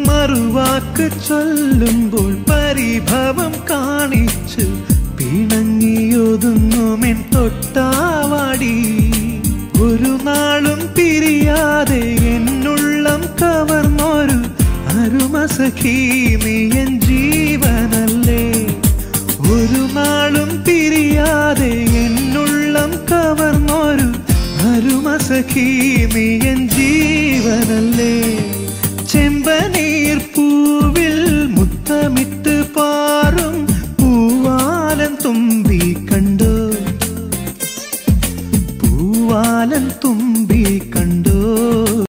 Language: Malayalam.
മറുവാക്ക് ചൊല്ലുമ്പോൾ പരിഭവം കാണിച്ച് പിണങ്ങിയൊതുങ്ങുമെൻ തൊട്ടാവാടി. ഒരു നാളും പിരിയാതെ എന്നുള്ളം കവർന്നൊരു അരുമസഖി നീ എൻ ജീവനല്ലേ. ഒരു നാളും പിരിയാതെ എന്നുള്ളം കവർന്നൊരു അരുമസഖി നീ എൻ ജീവനല്ലേ.